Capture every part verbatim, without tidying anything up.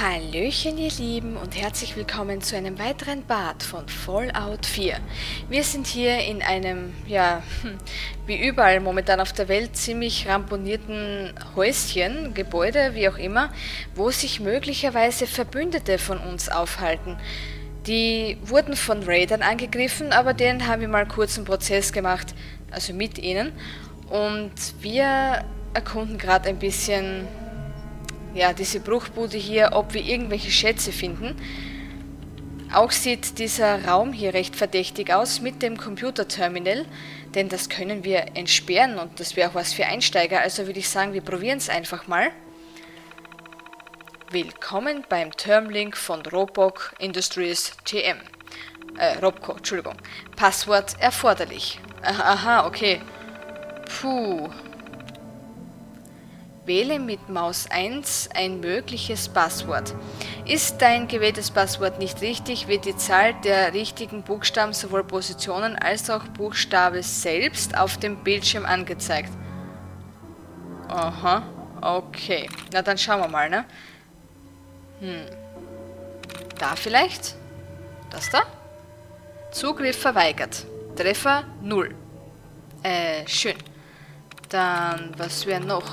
Hallöchen ihr Lieben und herzlich willkommen zu einem weiteren Part von Fallout vier. Wir sind hier in einem, ja, wie überall momentan auf der Welt ziemlich ramponierten Häuschen, Gebäude, wie auch immer, wo sich möglicherweise Verbündete von uns aufhalten. Die wurden von Raidern angegriffen, aber denen haben wir mal kurz einen Prozess gemacht, also mit ihnen. Und wir erkunden gerade ein bisschen... ja, diese Bruchbude hier, ob wir irgendwelche Schätze finden. Auch sieht dieser Raum hier recht verdächtig aus mit dem Computerterminal, denn das können wir entsperren und das wäre auch was für Einsteiger, also würde ich sagen, wir probieren es einfach mal. Willkommen beim Termlink von Robok Industries G M. Äh, Robco, Entschuldigung. Passwort erforderlich. Aha, okay. Puh. Wähle mit Maus eins ein mögliches Passwort. Ist dein gewähltes Passwort nicht richtig, wird die Zahl der richtigen Buchstaben sowohl Positionen als auch Buchstabe selbst auf dem Bildschirm angezeigt. Aha, okay. Na dann schauen wir mal, ne? Hm. Da vielleicht? Das da? Zugriff verweigert. Treffer null. Äh, schön. Dann, was wäre noch?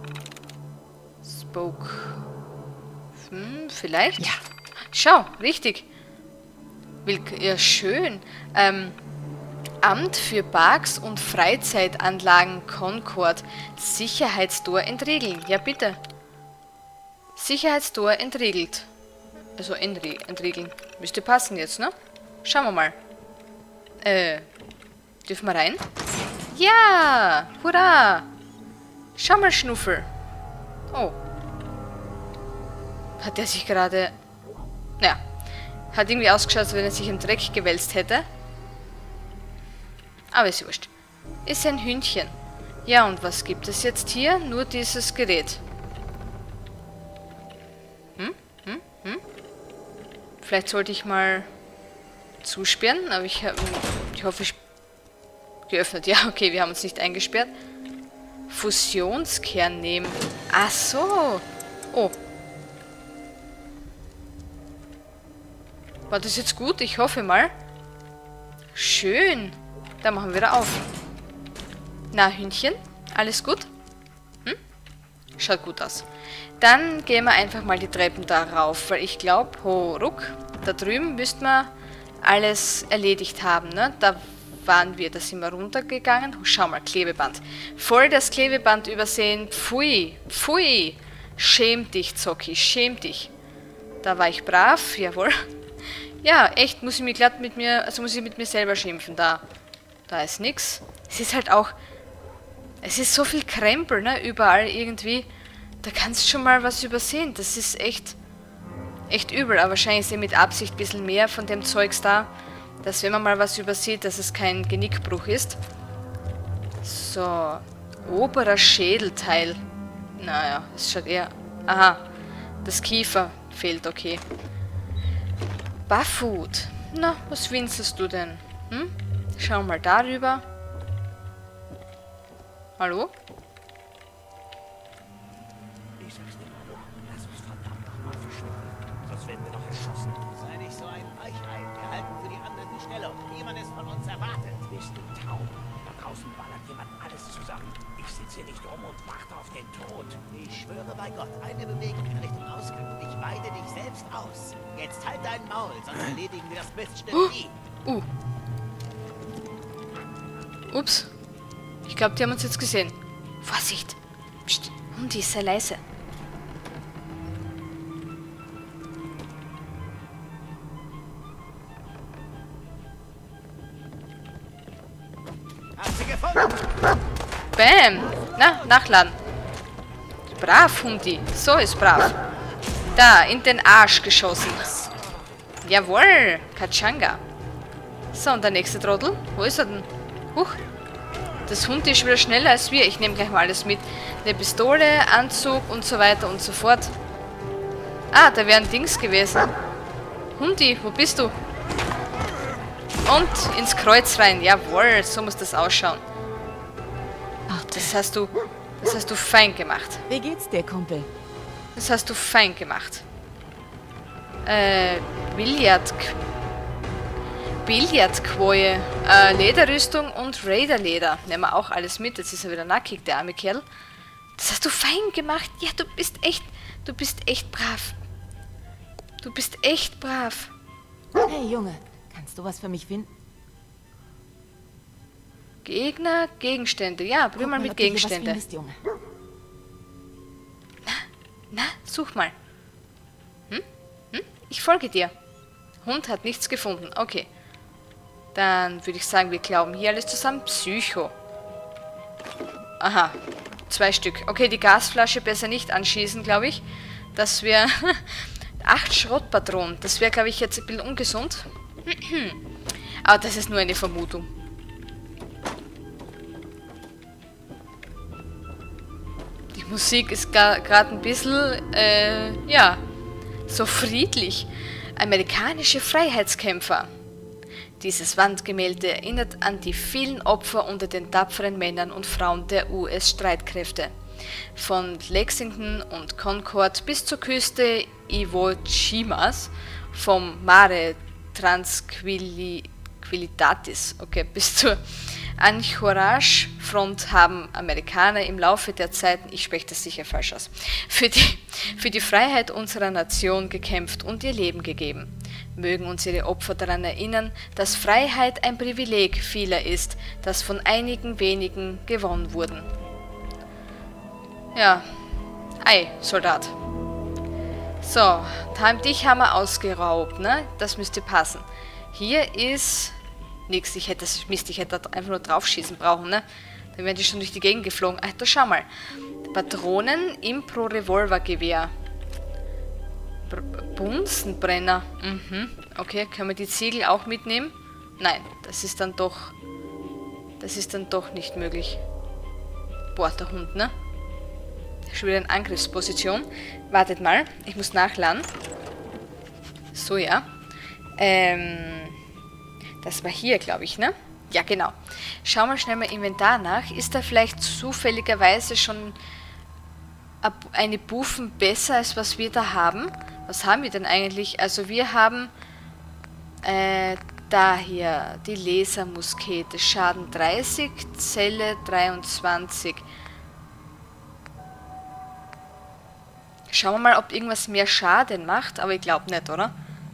Spoke. Hm, vielleicht? Ja. Schau, richtig. Willk ja, schön. Ähm, Amt für Parks und Freizeitanlagen Concord. Sicherheitstor entriegeln. Ja, bitte. Sicherheitstor entriegelt. Also entrie entriegeln. Müsste passen jetzt, ne? Schauen wir mal. Äh, dürfen wir rein? Ja! Hurra! Schau mal, Schnuffel. Oh. Hat der sich gerade... Naja. Hat irgendwie ausgeschaut, als wenn er sich im Dreck gewälzt hätte. Aber ist wurscht. Ist ein Hündchen. Ja, und was gibt es jetzt hier? Nur dieses Gerät. Hm? Hm? Hm? Vielleicht sollte ich mal zusperren, aber ich habe... Ich hoffe, ich... Geöffnet. Ja, okay, wir haben uns nicht eingesperrt. Fusionskern nehmen. Ach so. Oh. War das jetzt gut? Ich hoffe mal. Schön. Da machen wir wieder auf. Na, Hündchen? Alles gut? Hm? Schaut gut aus. Dann gehen wir einfach mal die Treppen da rauf, weil ich glaube, ho, ruck, da drüben müssten wir alles erledigt haben, ne? Da waren wir, da sind wir runtergegangen. Schau mal, Klebeband. Voll das Klebeband übersehen. Pfui, pfui. Schäm dich, Zocki, schäm dich. Da war ich brav, jawohl. Ja, echt, muss ich mich glatt mit mir, also muss ich mit mir selber schimpfen. Da, da ist nix. Es ist halt auch, es ist so viel Krempel, ne, überall irgendwie. Da kannst du schon mal was übersehen. Das ist echt, echt übel. Aber wahrscheinlich ist eh mit Absicht ein bisschen mehr von dem Zeugs da, dass wenn man mal was übersieht, dass es kein Genickbruch ist. So, oberer Schädelteil. Naja, es schaut eher... Aha, das Kiefer fehlt, okay. Barfoot. Na, was winselst du denn? Hm? Schau mal darüber. Hallo? Ich sag's dir, lass uns verdammt nochmal verschwinden. Sonst werden wir noch erschossen. Sei nicht so ein Weichei. Wir halten für die anderen die Stelle und niemand ist von uns erwartet. Bist du taub? Da draußen ballert jemand alles zusammen. Ich sitze hier nicht rum und warte auf den Tod. Ich schwöre bei Gott, eine Bewegung in Richtung Ausgang und ich weide dich selbst aus. Jetzt halt dein Maul, sonst erledigen wir das Miststück nie. Uh. Ups. Ich glaube, die haben uns jetzt gesehen. Vorsicht. Psst. Hundi, sei leise. Hast du gefunden? Bam. Na, nachladen. Brav, Hundi. So ist brav. Da, in den Arsch geschossen. Jawohl, Katschanga. So, und der nächste Trottel? Wo ist er denn? Huch. Das Hund ist wieder schneller als wir. Ich nehme gleich mal alles mit. Eine Pistole, Anzug und so weiter und so fort. Ah, da wäre ein Dings gewesen. Hundi, wo bist du? Und ins Kreuz rein. Jawohl, so muss das ausschauen. Das hast du, das hast du fein gemacht. Wie geht's dir, Kumpel? Das hast du fein gemacht. Äh, Billard... Billardquoie, äh, Lederrüstung und Raiderleder. Nehmen wir auch alles mit. Jetzt ist er wieder nackig, der arme Kerl. Das hast du fein gemacht. Ja, du bist echt... Du bist echt brav. Du bist echt brav. Hey, Junge. Kannst du was für mich finden? Gegner, Gegenstände. Ja, probier mal mit Gegenstände. Findest, Junge. Na, na, such mal. Hm? Hm? Ich folge dir. Hund hat nichts gefunden. Okay. Dann würde ich sagen, wir glauben hier alles zusammen. Psycho. Aha. Zwei Stück. Okay, die Gasflasche besser nicht anschießen, glaube ich. Das wäre... Acht Schrottpatronen. Das wäre, glaube ich, jetzt ein bisschen ungesund. Aber das ist nur eine Vermutung. Die Musik ist gerade ein bisschen, äh, ja, so friedlich. Amerikanische Freiheitskämpfer. Dieses Wandgemälde erinnert an die vielen Opfer unter den tapferen Männern und Frauen der U S-Streitkräfte. Von Lexington und Concord bis zur Küste Iwo Jimas, vom Mare Tranquillitatis, okay, bis zur Anchorage-Front haben Amerikaner im Laufe der Zeiten, ich spreche das sicher falsch aus, für die, für die Freiheit unserer Nation gekämpft und ihr Leben gegeben. Mögen uns ihre Opfer daran erinnern, dass Freiheit ein Privileg vieler ist, das von einigen wenigen gewonnen wurden. Ja, ei, Soldat. So, dich haben wir ausgeraubt, ne? Das müsste passen. Hier ist nichts. Ich hätte das Mist, ich hätte da einfach nur draufschießen brauchen, ne? Dann wären die schon durch die Gegend geflogen. Ach, da schau mal. Patronen im Pro-Revolver-Gewehr. Bunsenbrenner. Mhm. Okay, können wir die Ziegel auch mitnehmen? Nein, das ist dann doch... Das ist dann doch nicht möglich. Boah, der Hund, ne? Schon wieder in Angriffsposition. Wartet mal, ich muss nachladen. So, ja. Ähm, das war hier, glaube ich, ne? Ja, genau. Schauen wir schnell mal Inventar nach. Ist da vielleicht zufälligerweise schon eine Buffen besser, als was wir da haben? Was haben wir denn eigentlich? Also wir haben äh, da hier die Lasermuskete. Schaden dreißig, Zelle dreiundzwanzig. Schauen wir mal, ob irgendwas mehr Schaden macht, aber ich glaube nicht, oder?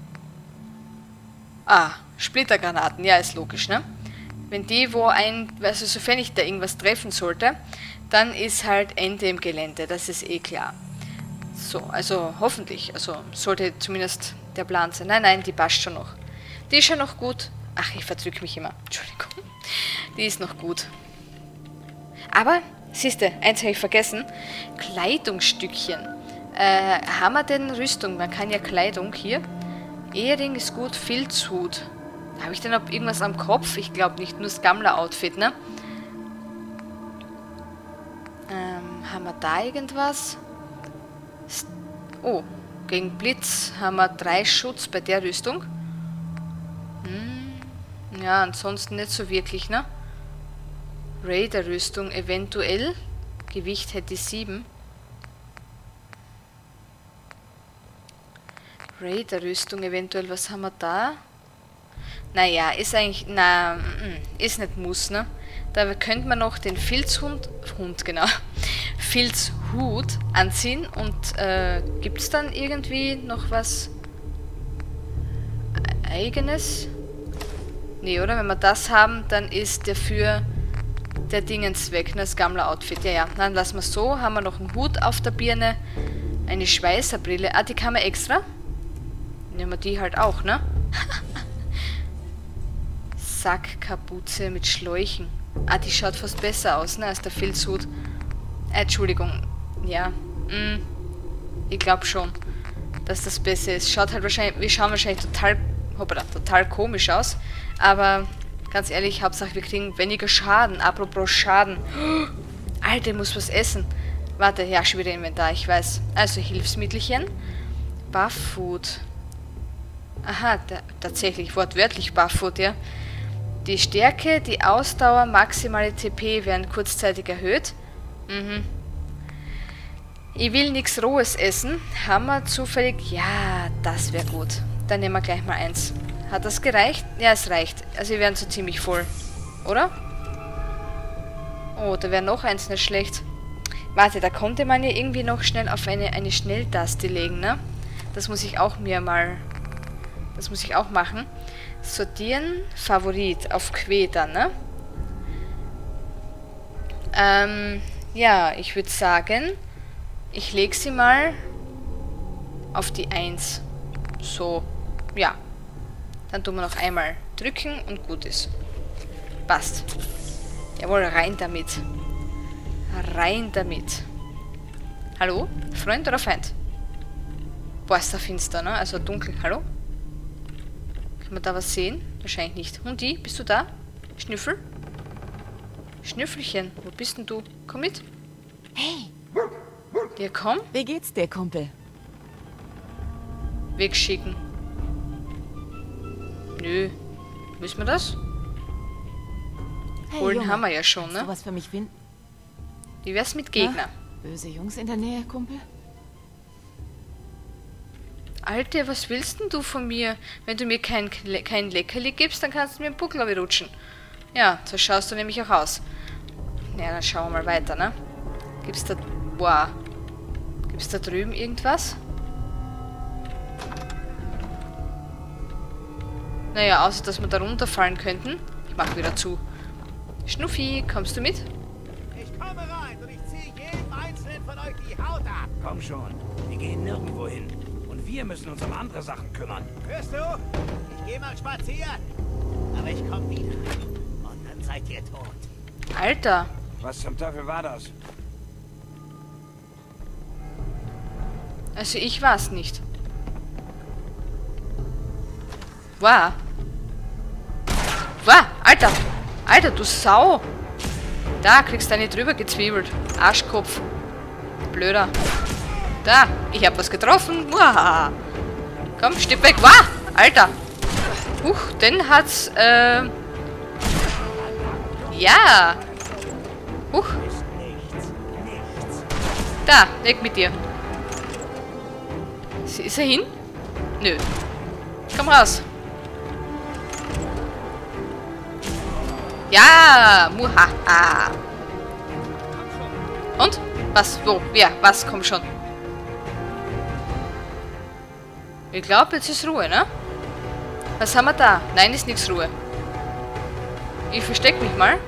Ah, Splittergranaten, ja, ist logisch, ne? Wenn die, wo ein, also sofern ich da irgendwas treffen sollte, dann ist halt Ende im Gelände, das ist eh klar. So, also hoffentlich, also sollte zumindest der Plan sein. Nein, nein, die passt schon noch. Die ist schon noch gut. Ach, ich verdrücke mich immer, Entschuldigung. Die ist noch gut. Aber, siehste, eins habe ich vergessen, Kleidungsstückchen. Äh, haben wir denn Rüstung? Man kann ja Kleidung hier. Ehering ist gut, Filzhut. Habe ich denn noch irgendwas am Kopf? Ich glaube nicht, nur das Gammler-Outfit, ne? Ähm, haben wir da irgendwas? St oh, gegen Blitz haben wir drei Schutz bei der Rüstung. Hm, ja, ansonsten nicht so wirklich, ne? Raider-Rüstung eventuell. Gewicht hätte sieben. Raider-Rüstung eventuell, was haben wir da? Naja, ist eigentlich, na, ist nicht Muss, ne? Da könnte man noch den Filzhund, Hund, genau, Filzhut anziehen und äh, gibt es dann irgendwie noch was Eigenes? Nee, oder? Wenn wir das haben, dann ist dafür der Dingens weg, ne? Das Gammler-Outfit. Ja, ja, dann lassen wir es so. Haben wir noch einen Hut auf der Birne, eine Schweißerbrille. Ah, die kann man extra. Nehmen wir die halt auch, ne? Sackkapuze mit Schläuchen. Ah, die schaut fast besser aus, ne, als der Filzhut. Äh, Entschuldigung. Ja. Mm, ich glaube schon, dass das besser ist. Schaut halt wahrscheinlich, wir schauen wahrscheinlich total, hoppala, total komisch aus. Aber ganz ehrlich, Hauptsache wir kriegen weniger Schaden. Apropos Schaden. Oh, Alter, ich muss was essen. Warte, ja, schon wieder Inventar, ich weiß. Also Hilfsmittelchen. Buff-Food. Aha, da, tatsächlich, wortwörtlich Buff-Food, ja. Die Stärke, die Ausdauer, maximale T P werden kurzzeitig erhöht. Mhm. Ich will nichts Rohes essen. Haben wir zufällig... Ja, das wäre gut. Dann nehmen wir gleich mal eins. Hat das gereicht? Ja, es reicht. Also wir werden so ziemlich voll. Oder? Oh, da wäre noch eins nicht schlecht. Warte, da konnte man ja irgendwie noch schnell auf eine, eine Schnelltaste legen, ne? Das muss ich auch mir mal... Das muss ich auch machen. Sortieren, Favorit, auf Que dann, ne? Ähm, ja, ich würde sagen... Ich lege sie mal auf die eins. So, ja. Dann tun wir noch einmal drücken und gut ist. Passt. Jawohl, rein damit. Rein damit. Hallo? Freund oder Feind? Boah, ist da finster, ne? Also dunkel. Hallo? Kann man da was sehen? Wahrscheinlich nicht. Hundi, bist du da? Schnüffel? Schnüffelchen, wo bist denn du? Komm mit. Hey, Ja, komm. wie geht's dir, Kumpel? Wegschicken. Nö. Müssen wir das? Hey, Holen Junge, haben wir ja schon, kannst du ne? was für mich finden? Wie wär's mit Gegner? Na, böse Jungs in der Nähe, Kumpel? Alter, was willst denn du von mir? Wenn du mir kein, kein Leckerli gibst, dann kannst du mir einen Buckel rutschen. Ja, so schaust du nämlich auch aus. Ja, dann schauen wir mal weiter, ne? Gibt's da... Boah. Gibt's da drüben irgendwas? Naja, außer dass wir da runterfallen könnten. Ich mach wieder zu. Schnuffi, kommst du mit? Ich komme rein und ich ziehe jedem Einzelnen von euch die Haut ab. Komm schon, wir gehen nirgendwo hin. Und wir müssen uns um andere Sachen kümmern. Hörst du? Ich gehe mal spazieren. Aber ich komme wieder. Und dann seid ihr tot. Alter. Was zum Teufel war das? Also ich war's nicht. Wow. Wow, Alter. Alter, du Sau. Da, kriegst du nicht drüber gezwiebelt. Arschkopf. Blöder. Da, ich hab was getroffen. Wow. Komm, stipp weg. Wow, Alter. Huch, den hat's, äh... Ja. Huch. Da, weg mit dir. Ist er hin? Nö. Komm raus. Ja, muhaha. Und? Was? Wo? Wer? Was? Komm schon. Ich glaube, jetzt ist Ruhe, ne? Was haben wir da? Nein, ist nichts Ruhe. Ich versteck mich mal.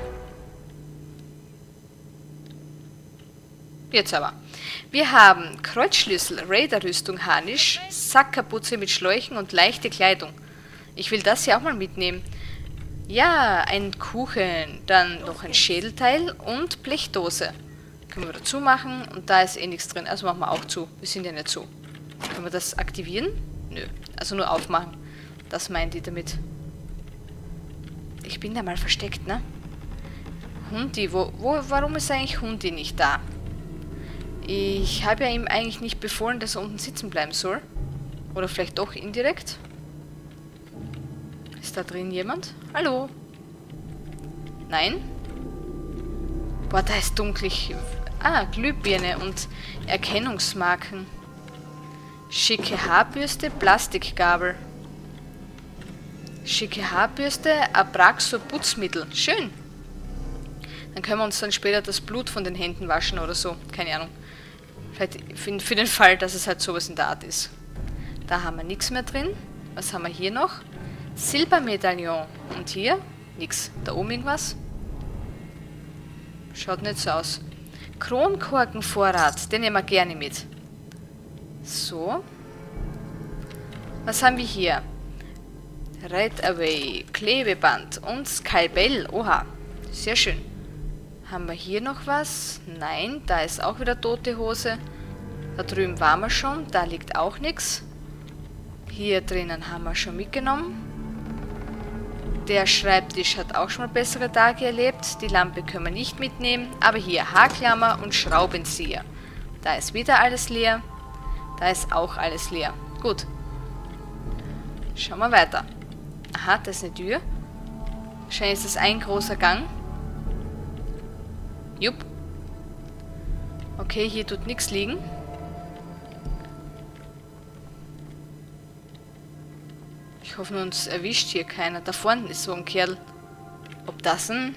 Jetzt aber. Wir haben Kreuzschlüssel, Raider-Rüstung, Harnisch, Sackkapuze mit Schläuchen und leichte Kleidung. Ich will das hier auch mal mitnehmen. Ja, ein Kuchen, dann noch ein Schädelteil und Blechdose. Können wir dazu machen und da ist eh nichts drin, also machen wir auch zu. Wir sind ja nicht zu. Können wir das aktivieren? Nö, also nur aufmachen. Das meint die damit. Ich bin da mal versteckt, ne? Hundi, wo, wo, warum ist eigentlich Hundi nicht da? Ich habe ja ihm eigentlich nicht befohlen, dass er unten sitzen bleiben soll. Oder vielleicht doch indirekt. Ist da drin jemand? Hallo? Nein? Boah, da ist dunklig. Ah, Glühbirne und Erkennungsmarken. Schicke Haarbürste, Plastikgabel. Schicke Haarbürste, Abraxo Putzmittel. Schön. Dann können wir uns dann später das Blut von den Händen waschen oder so. Keine Ahnung. Vielleicht für, für den Fall, dass es halt sowas in der Art ist. Da haben wir nichts mehr drin. Was haben wir hier noch? Silbermedaillon. Und hier? Nix. Da oben irgendwas? Schaut nicht so aus. Kronkorkenvorrat. Den nehmen wir gerne mit. So. Was haben wir hier? Red Away. Klebeband. Und Skalpell. Oha. Sehr schön. Haben wir hier noch was? Nein, da ist auch wieder tote Hose. Da drüben waren wir schon, da liegt auch nichts. Hier drinnen haben wir schon mitgenommen. Der Schreibtisch hat auch schon mal bessere Tage erlebt. Die Lampe können wir nicht mitnehmen. Aber hier Haarklammer und Schraubenzieher. Da ist wieder alles leer. Da ist auch alles leer. Gut. Schauen wir weiter. Aha, das ist eine Tür. Wahrscheinlich ist das ein großer Gang. Jupp. Okay, hier tut nichts liegen. Ich hoffe, uns erwischt hier keiner. Da vorne ist so ein Kerl. Ob das ein...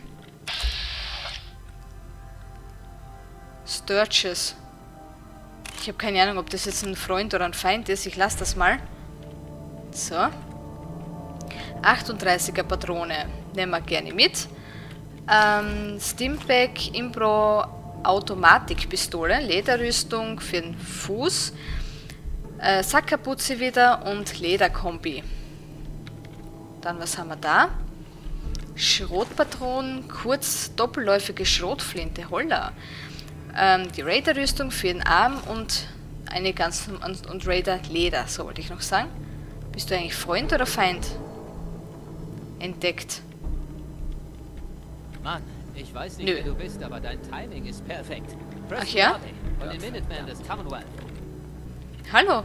Sturges. Ich habe keine Ahnung, ob das jetzt ein Freund oder ein Feind ist. Ich lasse das mal. So. achtunddreißiger Patrone. Nehmen wir gerne mit. Ähm, Stimpack, Impro, Automatikpistole, Lederrüstung für den Fuß, äh, Sackkapuze wieder und Lederkombi. Dann, was haben wir da? Schrotpatronen, kurz doppelläufige Schrotflinte, holla. Ähm, die Raider-Rüstung für den Arm und eine ganz und, und Raider-Leder, so wollte ich noch sagen. Bist du eigentlich Freund oder Feind? Entdeckt. Mann, ich weiß nicht, Nö. wer du bist, aber dein Timing ist perfekt. Ach ja? Von den Minutemen des Commonwealth. Hallo?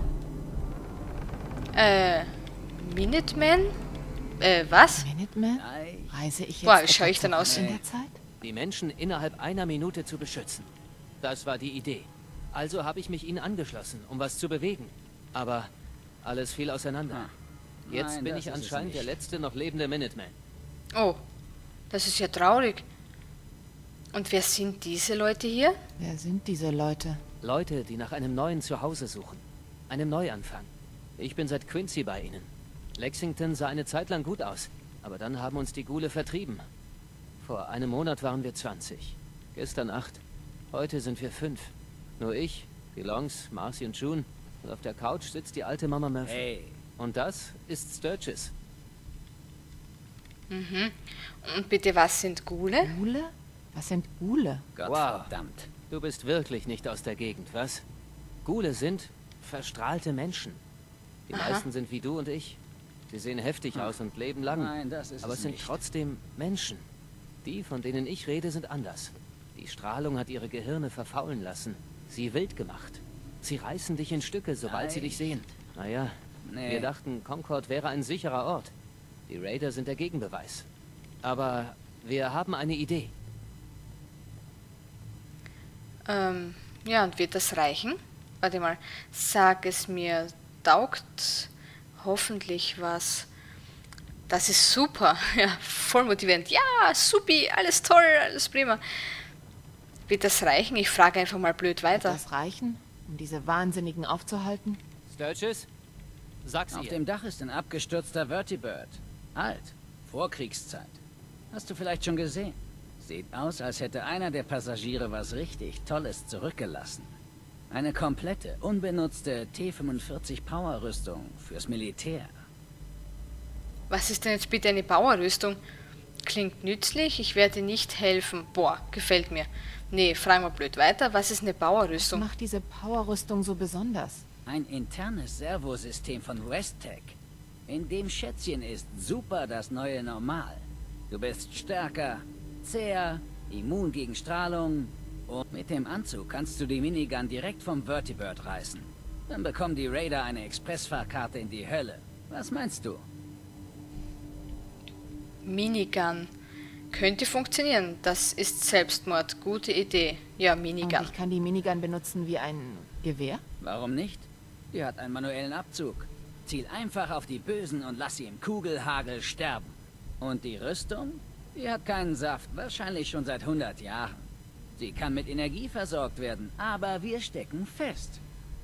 Äh, Minuteman? Äh, was? Minuteman? Ei. Reise ich jetzt Boah, wie etwa schaue ich denn zurück aus? in der Zeit? Die Menschen innerhalb einer Minute zu beschützen. Das war die Idee. Also habe ich mich ihnen angeschlossen, um was zu bewegen. Aber alles fiel auseinander. Jetzt Nein, bin das ich ist es anscheinend der nicht. letzte noch lebende Minuteman. Oh, das ist ja traurig. Und wer sind diese Leute hier? Wer sind diese Leute? Leute, die nach einem neuen Zuhause suchen. Einem Neuanfang. Ich bin seit Quincy bei ihnen. Lexington sah eine Zeit lang gut aus, aber dann haben uns die Ghule vertrieben. Vor einem Monat waren wir zwanzig. Gestern acht. Heute sind wir fünf. Nur ich, die Longs, Marcy und June. Und auf der Couch sitzt die alte Mama Murphy. Hey. Und das ist Sturges. Mhm. Und bitte, was sind Ghule? Ghule? Was sind Ghule? Gottverdammt. Du bist wirklich nicht aus der Gegend, was? Ghule sind verstrahlte Menschen. Die Aha. meisten sind wie du und ich. Sie sehen heftig aus und leben lang. Nein, das ist aber es es sind nicht. trotzdem Menschen. Die, von denen ich rede, sind anders. Die Strahlung hat ihre Gehirne verfaulen lassen. Sie wild gemacht. Sie reißen dich in Stücke, sobald sie dich sehen. Naja, Nee. wir dachten, Concord wäre ein sicherer Ort. Die Raider sind der Gegenbeweis. Aber wir haben eine Idee. Ähm, ja, und wird das reichen? Warte mal, sag es mir, taugt hoffentlich was. Das ist super, ja, voll motivierend. Ja, supi, alles toll, alles prima. Wird das reichen? Ich frage einfach mal blöd Wird weiter. das reichen, um diese Wahnsinnigen aufzuhalten? Sturges? Sag's Auf ihr. dem Dach ist ein abgestürzter Vertibird. Alt. Vorkriegszeit. Hast du vielleicht schon gesehen? Sieht aus, als hätte einer der Passagiere was richtig Tolles zurückgelassen. Eine komplette, unbenutzte T fünfundvierzig Power-Rüstung fürs Militär. Was ist denn jetzt bitte eine Bauerrüstung? Klingt nützlich, ich werde nicht helfen. Boah, gefällt mir. Nee, fragen wir blöd weiter. Was ist eine Was Bauerrüstung? macht diese Powerrüstung so besonders? Ein internes Servosystem von Westtech. In dem Schätzchen ist super das neue Normal. Du bist stärker, zäher, immun gegen Strahlung und mit dem Anzug kannst du die Minigun direkt vom Vertibird reißen. Dann bekommen die Raider eine Expressfahrkarte in die Hölle. Was meinst du? Minigun. Könnte funktionieren. Das ist Selbstmord. Gute Idee. Ja, Und Minigun. ich kann die Minigun benutzen wie ein Gewehr? Warum nicht? Die hat einen manuellen Abzug. Ziel einfach auf die Bösen und lass sie im Kugelhagel sterben. Und die Rüstung? Die hat keinen Saft, wahrscheinlich schon seit hundert Jahren. Sie kann mit Energie versorgt werden, aber wir stecken fest.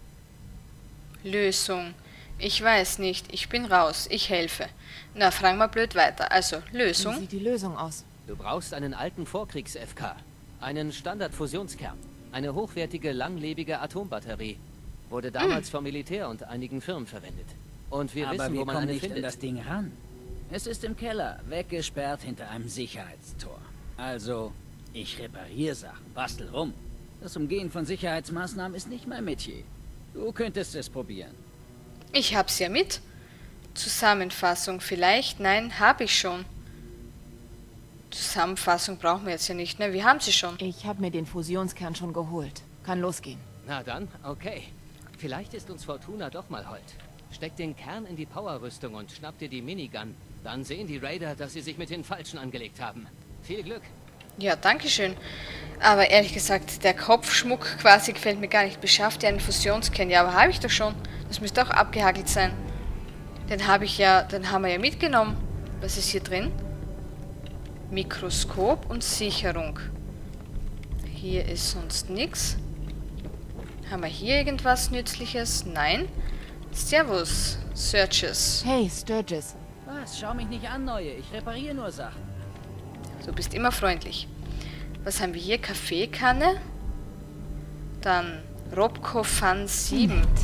Lösung. Ich weiß nicht. Ich bin raus. Ich helfe. Na, fragen wir blöd weiter. Also, Wie Lösung. sieht die Lösung aus? Du brauchst einen alten Vorkriegs-F K, einen Standard-Fusionskern, eine hochwertige, langlebige Atombatterie. Wurde damals vom Militär und einigen Firmen verwendet. Und wir aber wissen, wir wo man kommen eine nicht an findet. das Ding ran. Es ist im Keller, weggesperrt hinter einem Sicherheitstor. Also, ich repariere Sachen, bastel rum. Das Umgehen von Sicherheitsmaßnahmen ist nicht mein Metier. Du könntest es probieren. Ich hab's ja mit. Zusammenfassung. Vielleicht? Nein, habe ich schon. Zusammenfassung brauchen wir jetzt ja nicht, ne? Wir haben sie schon. Ich habe mir den Fusionskern schon geholt. Kann losgehen. Na dann, okay. Vielleicht ist uns Fortuna doch mal hold. Steck den Kern in die Powerrüstung und schnapp dir die Minigun. Dann sehen die Raider, dass sie sich mit den Falschen angelegt haben. Viel Glück. Ja, danke schön. Aber ehrlich gesagt, der Kopfschmuck quasi gefällt mir gar nicht. Beschafft ihr einen Fusionskern? Ja, aber habe ich doch schon. Das müsste auch abgehagelt sein. Den habe ich ja, den haben wir ja mitgenommen. Was ist hier drin? Mikroskop und Sicherung. Hier ist sonst nichts. Haben wir hier irgendwas Nützliches? Nein. Servus, Searches. Hey, Sturgis. Was? Schau mich nicht an, Neue. Ich repariere nur Sachen. Du bist immer freundlich. Was haben wir hier? Kaffeekanne. Dann Robco Fun sieben. Nett.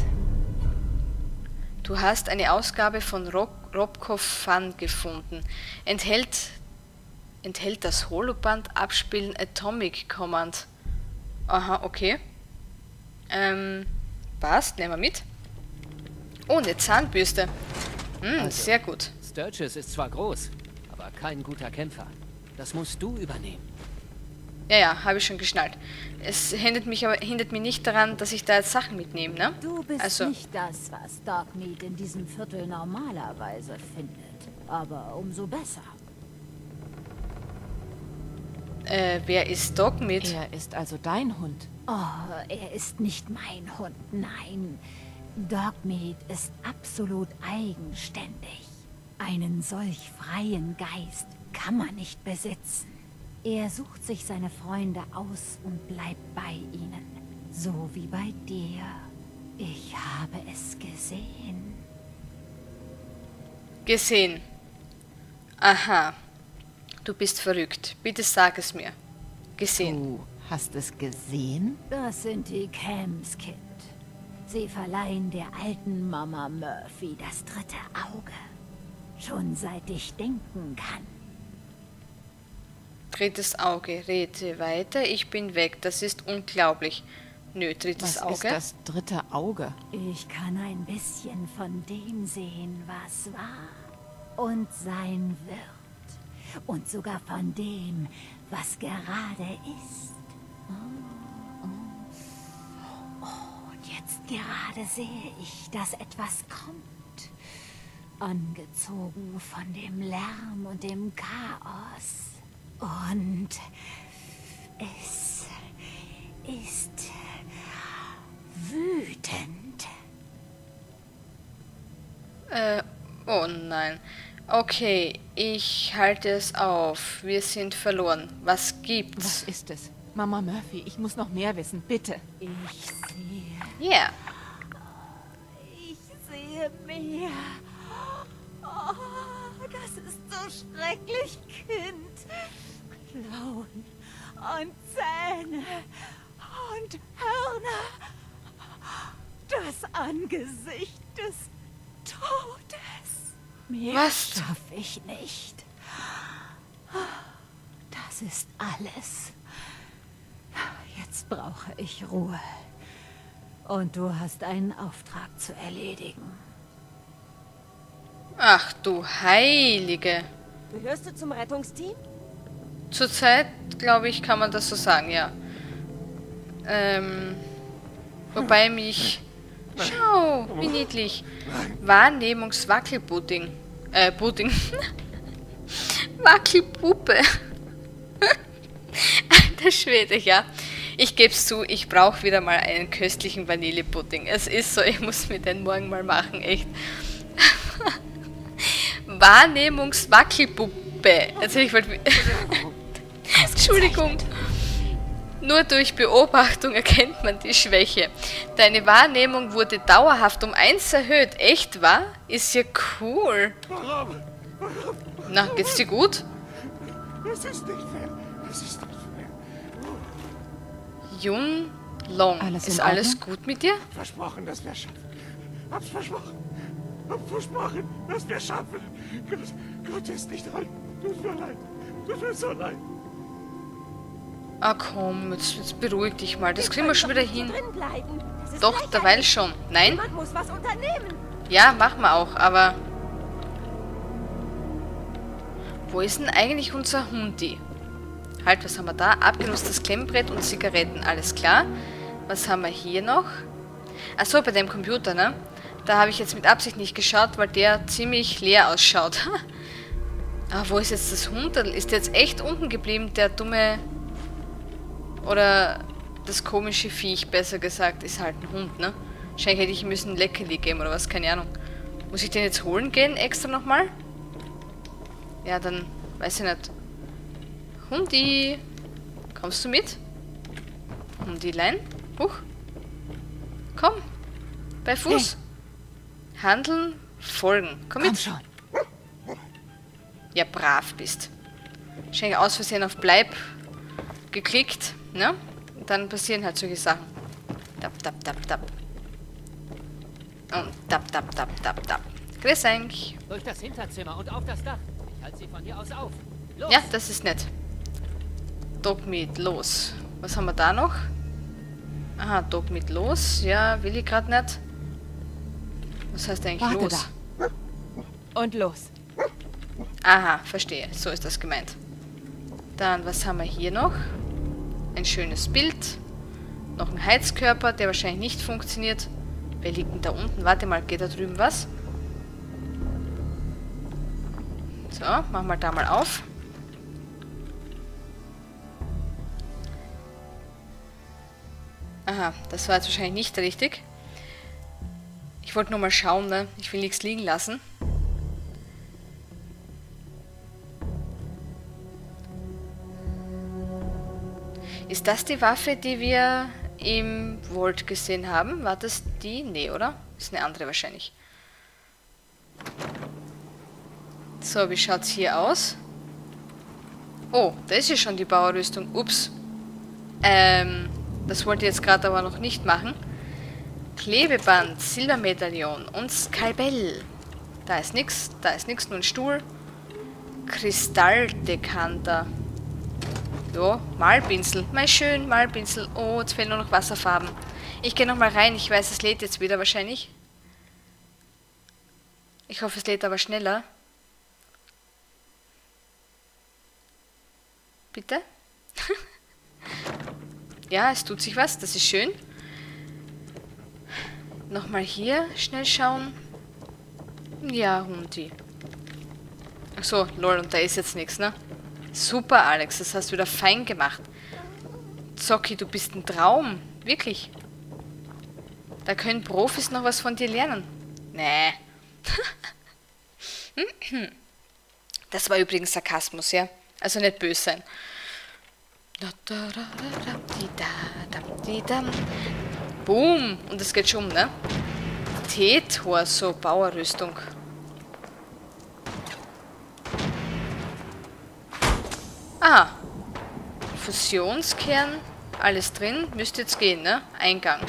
Du hast eine Ausgabe von Rob Robco Fun gefunden. Enthält, enthält das Holoband Abspielen Atomic Command. Aha, okay. Ähm, passt, nehmen wir mit. Oh, eine Zahnbürste. Hm, Also. sehr gut. Sturgis ist zwar groß, aber kein guter Kämpfer. Das musst du übernehmen. Ja, ja, habe ich schon geschnallt. Es hindert mich aber hindert mich nicht daran, dass ich da jetzt Sachen mitnehme, ne? Du bist Also- nicht das, was Dogmeat in diesem Viertel normalerweise findet. Aber umso besser. Äh, wer ist Dogmeat? Er ist also dein Hund. Oh, er ist nicht mein Hund, nein. Dogmeat ist absolut eigenständig. Einen solch freien Geist kann man nicht besitzen. Er sucht sich seine Freunde aus und bleibt bei ihnen. So wie bei dir. Ich habe es gesehen. Gesehen. Aha. Du bist verrückt. Bitte sag es mir. Gesehen. Du hast es gesehen? Das sind die Camps, Kind. Sie verleihen der alten Mama Murphy das dritte Auge. Schon seit ich denken kann. Drittes Auge. Rede weiter. Ich bin weg. Das ist unglaublich. Nö, drittes Was Auge. ist das dritte Auge? Ich kann ein bisschen von dem sehen, was war und sein wird. Und sogar von dem, was gerade ist. Oh, und jetzt gerade sehe ich, dass etwas kommt. Angezogen von dem Lärm und dem Chaos. Und es ist wütend. Äh, oh nein. Okay, ich halte es auf. Wir sind verloren. Was Was gibt's? ist es? Mama Murphy, ich muss noch mehr wissen, bitte. Ich sehe, Yeah. ich sehe mehr. Oh, das ist so schrecklich, Kind. Klauen und Zähne und Hörner. Das Angesicht des Todes. Mehr Was? schaffe ich nicht. Das ist alles. Jetzt brauche ich Ruhe. Und du hast einen Auftrag zu erledigen. Ach du Heilige. Gehörst du zum Rettungsteam? Zurzeit, glaube ich, kann man das so sagen, ja. Ähm, wobei mich... Schau, wie niedlich. Wahrnehmungswackelpudding. Äh, Pudding. Wackelpuppe. Alter Schwede, ja. Ich gebe es zu, ich brauche wieder mal einen köstlichen Vanillepudding. Es ist so, ich muss mir den morgen mal machen, echt. Wahrnehmungswackelpuppe. Jetzt hätte ich wollte... Entschuldigung. Nur durch Beobachtung erkennt man die Schwäche. Deine Wahrnehmung wurde dauerhaft um eins erhöht. Echt, wahr? Ist ja cool. Warum? Na, geht's dir gut? Es ist nicht fair. Es ist nicht fair. Yun Long. Alles in Ist alles Ordnung? gut mit dir? Versprochen, dass wir schaffen. Hab's versprochen. Hab versprochen, dass wir schaffen. Gott, Gott ist nicht dran. Tut mir leid. Tut mir so leid. Ah komm, jetzt, jetzt beruhig dich mal. Das kriegen wir schon wieder hin. Drin bleiben. Das ist Doch, lächerlich. derweil schon. Nein? Jemand muss was unternehmen. Ja, machen wir auch, aber... Wo ist denn eigentlich unser Hundi? Halt, was haben wir da? Abgenutztes Klemmbrett und Zigaretten, alles klar. Was haben wir hier noch? Achso, bei dem Computer, ne? Da habe ich jetzt mit Absicht nicht geschaut, weil der ziemlich leer ausschaut. Ah, wo ist jetzt das Hundel? Ist der jetzt echt unten geblieben, der dumme... Oder das komische Viech, besser gesagt, ist halt ein Hund, ne? Wahrscheinlich hätte ich ihm müssen ein Leckerli geben oder was, keine Ahnung. Muss ich den jetzt holen gehen, extra nochmal? Ja, dann weiß ich nicht. Hundi, kommst du mit? Hundilein, huch. Komm, bei Fuß. Hey. Handeln, folgen. Komm mit. Komm schon. Ja, brav bist. Wahrscheinlich aus Versehen auf Bleib geklickt, ne? Und dann passieren halt solche Sachen. Tap, tap, tap, tap. Und tap, tap, tap, tap, tap. Grüß euch. Durch das Hinterzimmer und auf das Dach. Ich halte sie von hier aus auf. Los. Ja, das ist nett. Dogmeat, los. Was haben wir da noch? Aha, Dogmeat, los. Ja, will ich gerade nicht. Was heißt eigentlich Warte los? da. Und los. Aha, verstehe. So ist das gemeint. Dann, was haben wir hier noch? Ein schönes Bild. Noch ein Heizkörper, der wahrscheinlich nicht funktioniert. Wer liegt denn da unten? Warte mal, geht da drüben was? So, machen wir da mal auf. Aha, das war jetzt wahrscheinlich nicht richtig. Ich wollte nur mal schauen, ne? Ich will nichts liegen lassen. Ist das die Waffe, die wir im Vault gesehen haben? War das die? Nee, oder? Ist eine andere wahrscheinlich. So, wie schaut's hier aus? Oh, da ist ja schon die Bauerrüstung. Ups. Ähm, das wollte ich jetzt gerade aber noch nicht machen. Klebeband, Silbermedaillon und Skalpell. Da ist nix, da ist nix, nur ein Stuhl. Kristalldekanter. Jo, Malpinsel. Mal schön, Malpinsel. Oh, jetzt fehlen nur noch Wasserfarben. Ich gehe nochmal rein. Ich weiß, es lädt jetzt wieder wahrscheinlich. Ich hoffe, es lädt aber schneller. Bitte? Ja, es tut sich was. Das ist schön. Nochmal hier schnell schauen. Ja, Hundi. Achso, lol, und da ist jetzt nichts, ne? Super, Alex, das hast du wieder fein gemacht. Zocki, du bist ein Traum. Wirklich. Da können Profis noch was von dir lernen. Nee. Das war übrigens Sarkasmus, ja? Also nicht böse sein. Boom. Und es geht schon um, ne? T-Tor, so Bauerrüstung. Aha. Fusionskern. Alles drin. Müsste jetzt gehen, ne? Eingang.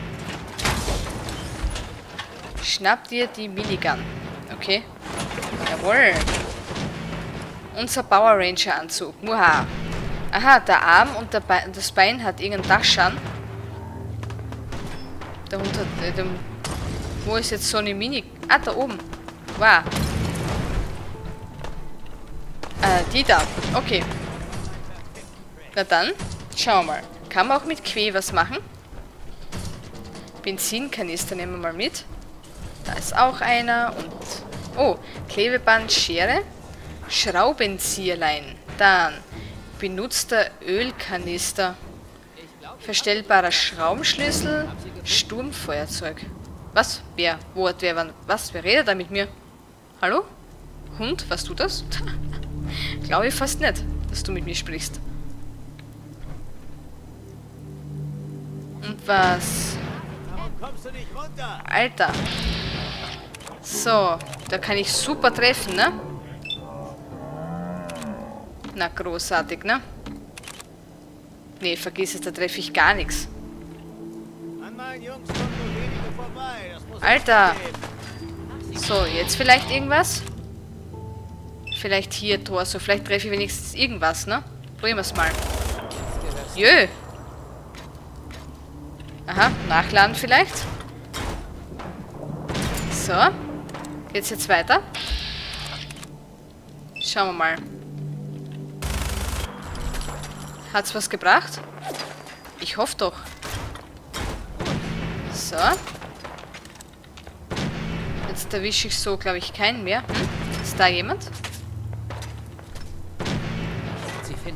Schnapp dir die Minigun. Okay. Jawohl. Unser Power Ranger Anzug. Muha. Aha, der Arm und der Be das Bein hat irgendeinen Dachschaden. Der Hund hat... Äh, dem, wo ist jetzt so eine Mini... Ah, da oben. Wow. Äh, die da. Okay. Na dann, schauen wir mal. Kann man auch mit Queh was machen? Benzinkanister nehmen wir mal mit. Da ist auch einer und... Oh, Klebeband, Schere. Schraubenzieherlein. Dann benutzter Ölkanister. Verstellbarer Schraubenschlüssel. Sturmfeuerzeug. Was? Wer? Wo hat wer? Wann? Was? Wer redet da mit mir? Hallo? Hund? Was tut das? Glaube ich fast nicht, dass du mit mir sprichst. Und was? Warum kommst du nicht runter? Alter. So, da kann ich super treffen, ne? Na, großartig, ne? Nee, vergiss es, da treffe ich gar nichts. An meinen Jungs kommen nur wenige vorbei. Das muss Alter. gehen. So, jetzt vielleicht irgendwas? Vielleicht hier Torso. Vielleicht treffe ich wenigstens irgendwas, ne? Probieren wir es mal. Jö. Aha, nachladen vielleicht. So. Geht's jetzt weiter? Schauen wir mal. Hat's was gebracht? Ich hoffe doch. So. Jetzt erwische ich so, glaube ich, keinen mehr. Hm? Ist da jemand? Sie finden.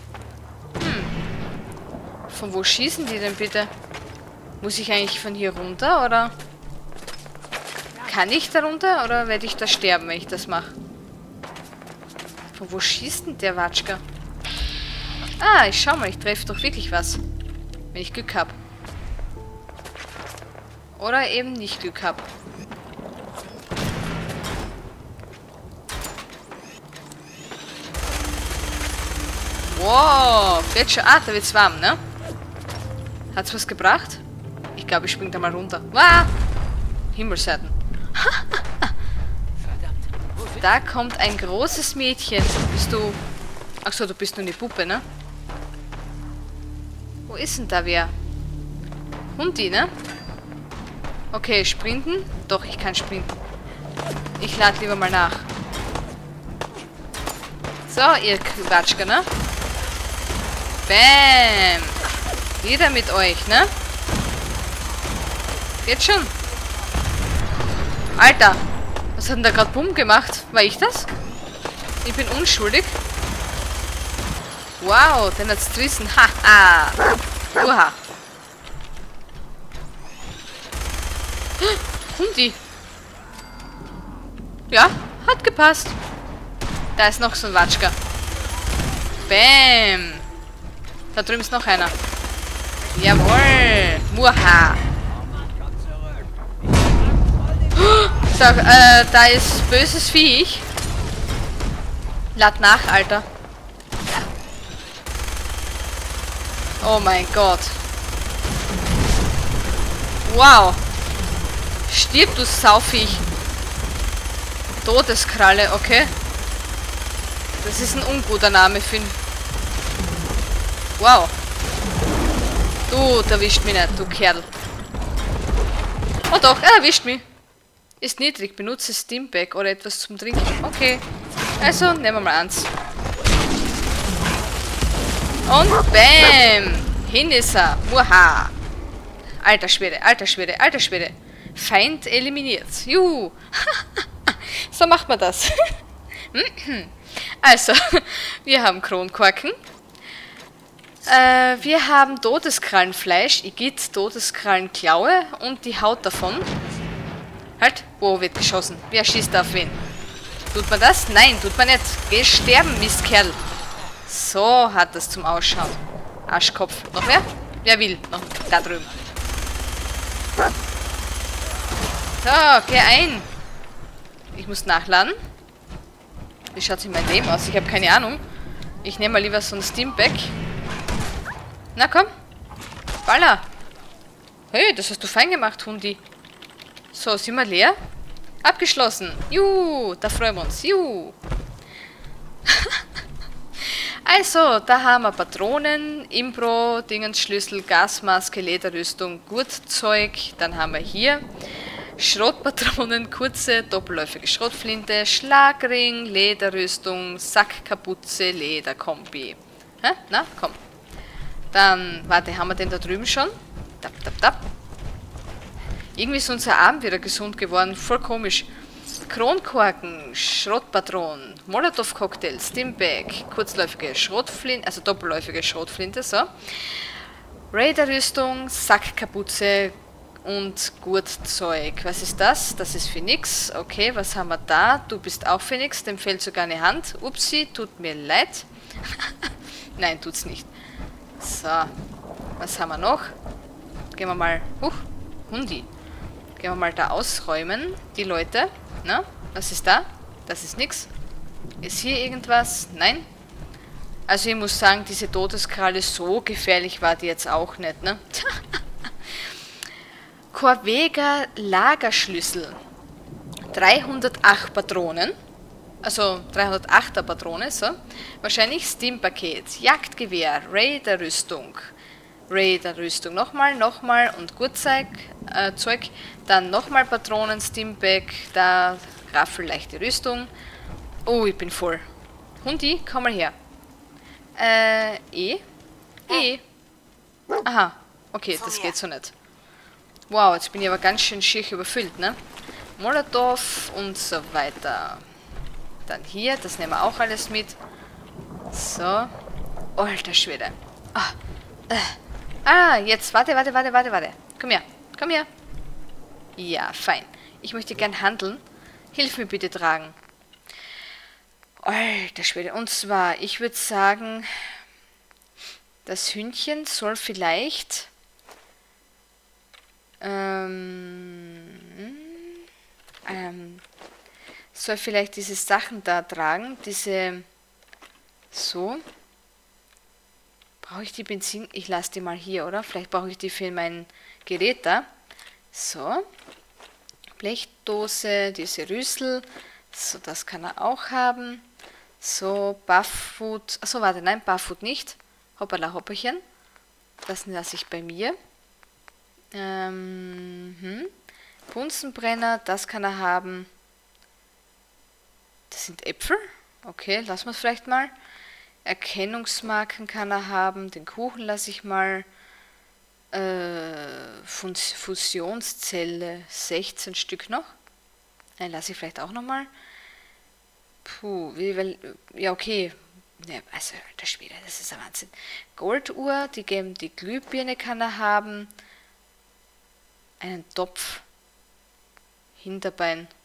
Von wo schießen die denn bitte? Muss ich eigentlich von hier runter, oder? Kann ich da runter oder werde ich da sterben, wenn ich das mache? Von wo schießt denn der Watschka? Ah, ich schau mal, ich treffe doch wirklich was. Wenn ich Glück habe. Oder eben nicht Glück habe. Wow, Gletscher. Ah, da wird's warm, ne? Hat's was gebracht? Ich glaube, ich spring da mal runter. Wow! Himmelsseiten. Da kommt ein großes Mädchen. Bist du... Achso, du bist nur eine Puppe, ne? Wo ist denn da wer? Hundi, ne? Okay, sprinten? Doch, ich kann sprinten. Ich lade lieber mal nach. So, ihr Quatschker, ne? Bäm! Wieder mit euch, ne? Geht schon. Alter! Was hat denn da gerade Bumm gemacht? War ich das? Ich bin unschuldig. Wow, den hat's zerrissen. Haha! Uha! Hundi! Ja, hat gepasst. Da ist noch so ein Watschka. Bäm! Da drüben ist noch einer. Jawohl! Muha! Da, äh, da ist böses Viech. Lad nach, Alter. Oh mein Gott. Wow. Stirb, du Sauviech. Todeskralle, okay. Das ist ein unguter Name für ihn. Wow. Du, der erwischt mich nicht, du Kerl. Oh doch, er erwischt mich. Ist niedrig, benutze Steambag oder etwas zum Trinken. Okay. Also, nehmen wir mal eins. Und bam! Hin ist er. Muha! Alter Schwede, alter Schwede, alter Schwede. Feind eliminiert. Juhu! So macht man das. Also, wir haben Kronkorken. Äh, wir haben Todeskrallenfleisch, Igitt, Todeskrallenklaue und die Haut davon. Halt, wo wird geschossen? Wer schießt auf wen? Tut man das? Nein, tut man nicht. Geh sterben, Mistkerl. So hat das zum Ausschauen. Arschkopf. Noch wer? Wer will? Noch da drüben. So, geh ein. Ich muss nachladen. Wie schaut sich mein Leben aus? Ich habe keine Ahnung. Ich nehme mal lieber so ein Steambag. Na komm. Baller. Hey, das hast du fein gemacht, Hundi. So, sind wir leer? Abgeschlossen. Juhu, da freuen wir uns. Juhu. Also, da haben wir Patronen, Impro, Dingensschlüssel, Gasmaske, Lederrüstung, Gurtzeug. Dann haben wir hier Schrottpatronen, kurze, doppelläufige Schrottflinte, Schlagring, Lederrüstung, Sackkapuze, Lederkombi. Hä? Na, komm. Dann, warte, haben wir den da drüben schon? Tap, tap, tap. Irgendwie ist unser Arm wieder gesund geworden. Voll komisch. Kronkorken, Schrottpatron, Molotow-Cocktail, Steambag, kurzläufige Schrotflinte, also doppelläufige Schrotflinte, so. Raiderrüstung, Sackkapuze und Gurtzeug. Was ist das? Das ist für nix. Okay, was haben wir da? Du bist auch für nix, dem fehlt sogar eine Hand. Upsi, tut mir leid. Nein, tut's nicht. So, was haben wir noch? Gehen wir mal, huch, Hundi. Gehen wir mal da ausräumen, die Leute. Na, was ist da? Das ist nix. Ist hier irgendwas? Nein. Also ich muss sagen, diese Todeskralle, so gefährlich war die jetzt auch nicht, ne? Corvega Lagerschlüssel. dreihundertacht Patronen. Also dreihundertachter Patrone, so. Wahrscheinlich Steam-Paket, Jagdgewehr, Raider-Rüstung. Raider-Rüstung nochmal, nochmal und Gurtzeug, äh, Zeug. Dann nochmal Patronen, Steambag, da Raffel, leichte Rüstung. Oh, ich bin voll. Hundi, komm mal her. Äh, E? E? Aha, okay, das geht so nicht. Wow, jetzt bin ich aber ganz schön schier überfüllt, ne? Molotow und so weiter. Dann hier, das nehmen wir auch alles mit. So. Oh, alter Schwede. Ah, äh. ah, jetzt, warte, warte, warte, warte, warte. Komm her, komm her. Ja, fein. Ich möchte gern handeln. Hilf mir bitte tragen. Alter Schwede. Und zwar, ich würde sagen, das Hündchen soll vielleicht ähm, ähm, soll vielleicht diese Sachen da tragen. Diese so. Brauche ich die Benzin? Ich lasse die mal hier, oder? Vielleicht brauche ich die für mein Gerät da. So. Blechdose, diese Rüssel. So, das kann er auch haben. So, Barfoot. Achso, warte, nein, Barfoot nicht. Hoppala, Hopperchen. Das lasse ich bei mir. Ähm, hm. Bunsenbrenner, das kann er haben. Das sind Äpfel. Okay, lassen wir es vielleicht mal. Erkennungsmarken kann er haben. Den Kuchen lasse ich mal. Äh, Fusionszelle, sechzehn Stück noch. Nein, lasse ich vielleicht auch nochmal. Puh, wie, weil, ja okay. Ja, also, alter Schwede, das ist ein Wahnsinn. Golduhr, die, geben, die Glühbirne kann er haben. Einen Topf. Hinterbein.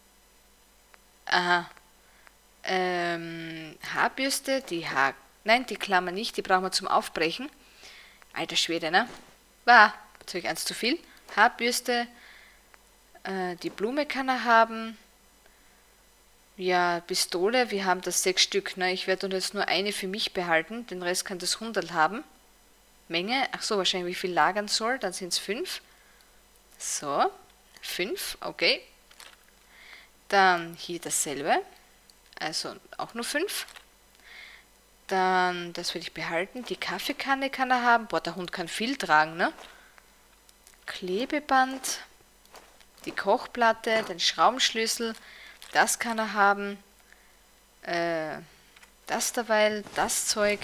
Aha. Ähm, Haarbürste, die Haar... Nein, die Klammer nicht, die brauchen wir zum Aufbrechen. Alter Schwede, ne? War, Zeug eins zu viel. Haarbürste, äh, die Blume kann er haben. Ja, Pistole, wir haben das sechs Stück, ne? Ich werde jetzt nur eine für mich behalten, den Rest kann das hundert haben. Menge, ach so, wahrscheinlich wie viel lagern soll, dann sind es fünf. So, fünf, okay. Dann hier dasselbe. Also auch nur fünf. Dann, das will ich behalten. Die Kaffeekanne kann er haben. Boah, der Hund kann viel tragen, ne? Klebeband. Die Kochplatte, den Schraubenschlüssel. Das kann er haben. Äh, das derweil, das Zeug.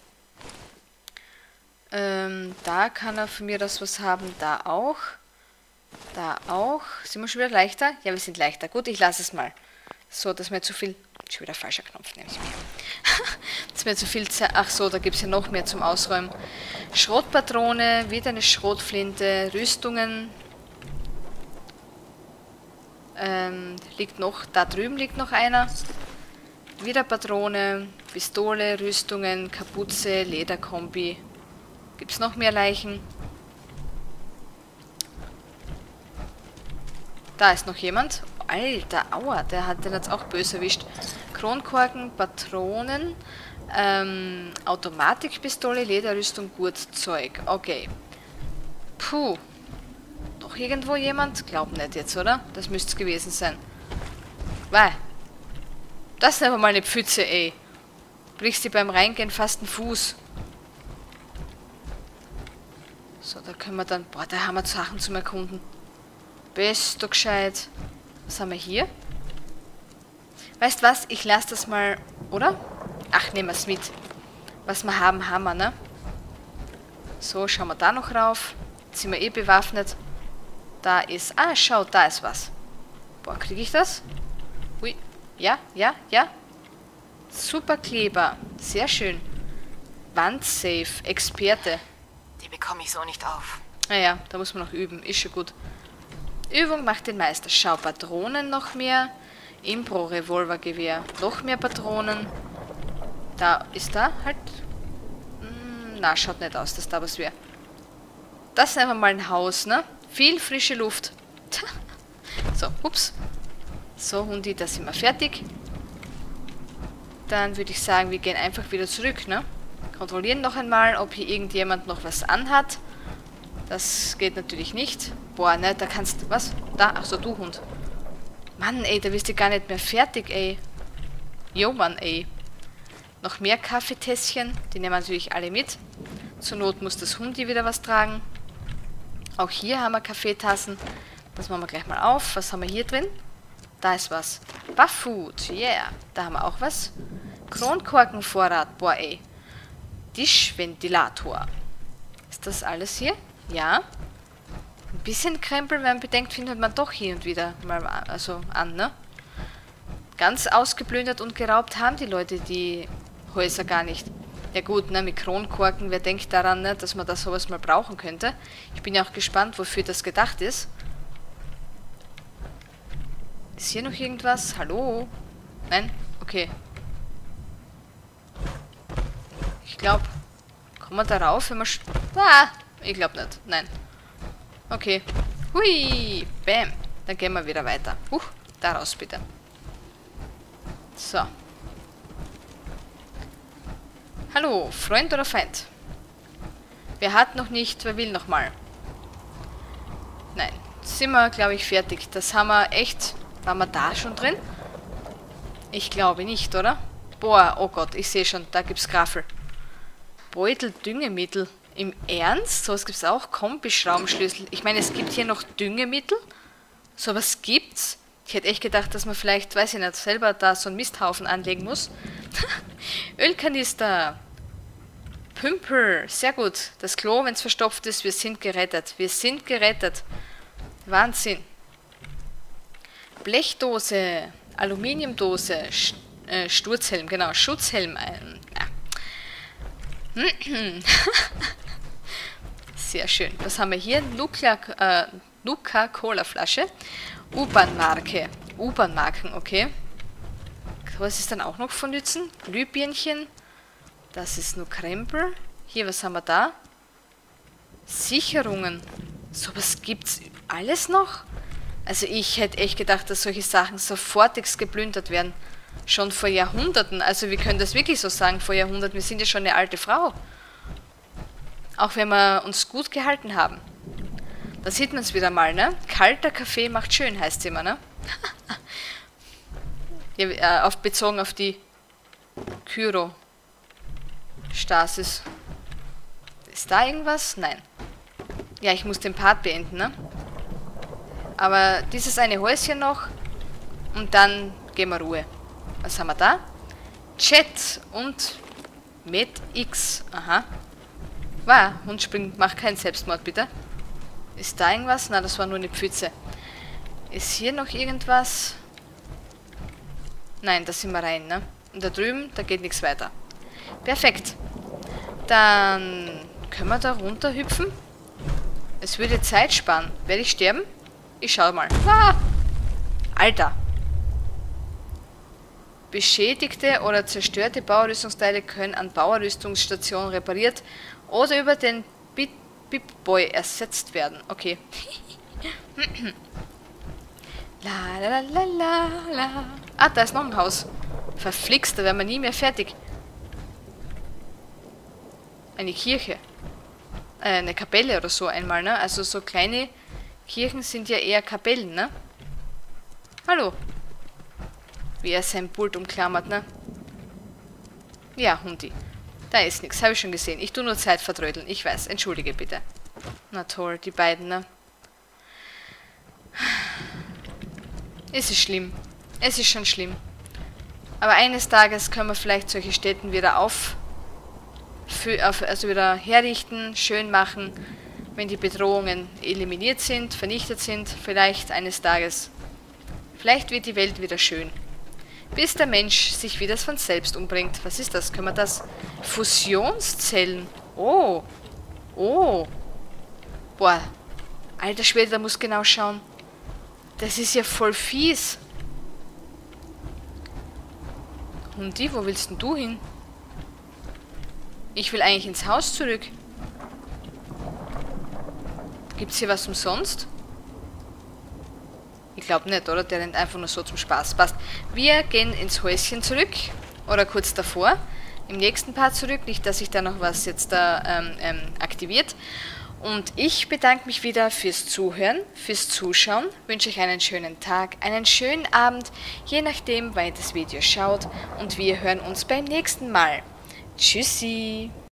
Ähm, da kann er von mir das was haben. Da auch. Da auch. Sind wir schon wieder leichter? Ja, wir sind leichter. Gut, ich lasse es mal. So, dass mir zu viel... Schon wieder falscher Knopf, nehme ich mir. Das mir zu viel Zeit. Ach so, da gibt es ja noch mehr zum Ausräumen. Schrotpatrone, wieder eine Schrotflinte, Rüstungen. Ähm, liegt noch, da drüben liegt noch einer. Wieder Patrone, Pistole, Rüstungen, Kapuze, Lederkombi. Gibt es noch mehr Leichen? Da ist noch jemand. Alter, aua, der hat den jetzt auch böse erwischt. Kronkorken, Patronen, ähm, Automatikpistole, Lederrüstung, Gurtzeug. Okay. Puh. Noch irgendwo jemand? Glaub nicht jetzt, oder? Das müsste es gewesen sein. Weil. Das ist einfach mal eine Pfütze, ey. Brichst dir beim Reingehen fast den Fuß. So, da können wir dann... Boah, da haben wir Sachen zum Erkunden. Bist du gescheit. Was haben wir hier? Weißt was? Ich lasse das mal, oder? Ach, nehmen wir es mit. Was wir haben, haben wir, ne? So, schauen wir da noch rauf. Jetzt sind wir eh bewaffnet. Da ist... Ah, schau, da ist was. Boah, kriege ich das? Hui. Ja, ja, ja. Super Kleber. Sehr schön. Wandsafe. Experte. Die bekomme ich so nicht auf. Naja, da muss man noch üben. Ist schon gut. Übung macht den Meister. Schau, Patronen noch mehr. Impro-Revolvergewehr. Noch mehr Patronen. Da ist da halt... Hm, na, schaut nicht aus, dass da was wäre. Das ist einfach mal ein Haus, ne? Viel frische Luft. So, ups. So, Hundi, da sind wir fertig. Dann würde ich sagen, wir gehen einfach wieder zurück, ne? Kontrollieren noch einmal, ob hier irgendjemand noch was anhat. Das geht natürlich nicht. Boah, ne, da kannst du... Was? Da? Ach so, du Hund. Mann, ey, da bist du gar nicht mehr fertig, ey. Jo, Mann, ey. Noch mehr Kaffeetässchen. Die nehmen wir natürlich alle mit. Zur Not muss das Hundi wieder was tragen. Auch hier haben wir Kaffeetassen. Das machen wir gleich mal auf. Was haben wir hier drin? Da ist was. Barfoot, yeah. Da haben wir auch was. Kronkorkenvorrat. Boah, ey. Tischventilator. Ist das alles hier? Ja. Ein bisschen Krempel, wenn man bedenkt, findet man doch hier und wieder mal also an, ne? Ganz ausgeplündert und geraubt haben die Leute die Häuser gar nicht. Ja gut, ne, mit Kronkorken, wer denkt daran, ne, dass man da sowas mal brauchen könnte? Ich bin ja auch gespannt, wofür das gedacht ist. Ist hier noch irgendwas? Hallo? Nein? Okay. Ich glaube, kommen wir darauf, wenn wir... Ah, ich glaube nicht. Nein. Okay. Hui. Bam. Dann gehen wir wieder weiter. Huch. Da raus, bitte. So. Hallo, Freund oder Feind? Wer hat noch nicht, wer will noch mal? Nein. Sind wir, glaube ich, fertig. Das haben wir echt... Waren wir da schon drin? Ich glaube nicht, oder? Boah, oh Gott, ich sehe schon, da gibt's Graffel. Beutel, Düngemittel. Im Ernst? Sowas gibt's auch? Kombi-Schraubenschlüssel. Ich meine, es gibt hier noch Düngemittel. Sowas gibt's. Ich hätte echt gedacht, dass man vielleicht, weiß ich nicht, selber da so einen Misthaufen anlegen muss. Ölkanister. Pümpel. Sehr gut. Das Klo, wenn es verstopft ist, wir sind gerettet. Wir sind gerettet. Wahnsinn. Blechdose. Aluminiumdose. St äh, Sturzhelm, genau. Schutzhelm. Ähm, ja. Sehr schön. Was haben wir hier? Nuka, äh, Nuka-Cola-Flasche. U-Bahn-Marke. U-Bahn-Marken, okay. Was ist dann auch noch von Nützen? Glühbirnchen. Das ist nur Krempel. Hier, was haben wir da? Sicherungen. Sowas gibt's alles noch? Also ich hätte echt gedacht, dass solche Sachen sofortigst geplündert werden. Schon vor Jahrhunderten. Also wir können das wirklich so sagen, vor Jahrhunderten. Wir sind ja schon eine alte Frau. Auch wenn wir uns gut gehalten haben. Da sieht man es wieder mal, ne? Kalter Kaffee macht schön, heißt es immer, ne? Ja, äh, auf, bezogen auf die Kyro-Stasis. Ist da irgendwas? Nein. Ja, ich muss den Part beenden, ne? Aber dieses eine Häuschen noch und dann gehen wir Ruhe. Was haben wir da? Chat und MedX. Aha. Wow, Hund springt, mach keinen Selbstmord, bitte. Ist da irgendwas? Na, das war nur eine Pfütze. Ist hier noch irgendwas? Nein, da sind wir rein, ne? Und da drüben, da geht nichts weiter. Perfekt. Dann können wir da runter hüpfen. Es würde Zeit sparen. Werde ich sterben? Ich schau mal. Ah! Alter. Beschädigte oder zerstörte Bauerrüstungsteile können an Bauerrüstungsstationen repariert oder über den Pip-Boy ersetzt werden. Okay. La la la la la. Ah, da ist noch ein Haus. Verflixt, da werden wir nie mehr fertig. Eine Kirche. Äh, eine Kapelle oder so einmal, ne? Also so kleine Kirchen sind ja eher Kapellen, ne? Hallo. Wie er sein Pult umklammert, ne? Ja, Hundi. Da ist nichts, habe ich schon gesehen. Ich tue nur Zeit vertrödeln, ich weiß. Entschuldige bitte. Na toll, die beiden, ne? Es ist schlimm. Es ist schon schlimm. Aber eines Tages können wir vielleicht solche Städten wieder auf... Für, auf also wieder herrichten, schön machen, wenn die Bedrohungen eliminiert sind, vernichtet sind. Vielleicht eines Tages. Vielleicht wird die Welt wieder schön. Bis der Mensch sich wieder von selbst umbringt. Was ist das? Können wir das? Fusionszellen. Oh. Oh. Boah. Alter Schwede, da muss genau schauen. Das ist ja voll fies. Und die, wo willst denn du hin? Ich will eigentlich ins Haus zurück. Gibt's hier was umsonst? Ich glaube nicht, oder? Der rennt einfach nur so zum Spaß. Passt. Wir gehen ins Häuschen zurück. Oder kurz davor. Im nächsten Part zurück. Nicht, dass sich da noch was jetzt da ähm, ähm, aktiviert. Und ich bedanke mich wieder fürs Zuhören, fürs Zuschauen. Wünsche euch einen schönen Tag, einen schönen Abend, je nachdem, wann ihr das Video schaut. Und wir hören uns beim nächsten Mal. Tschüssi!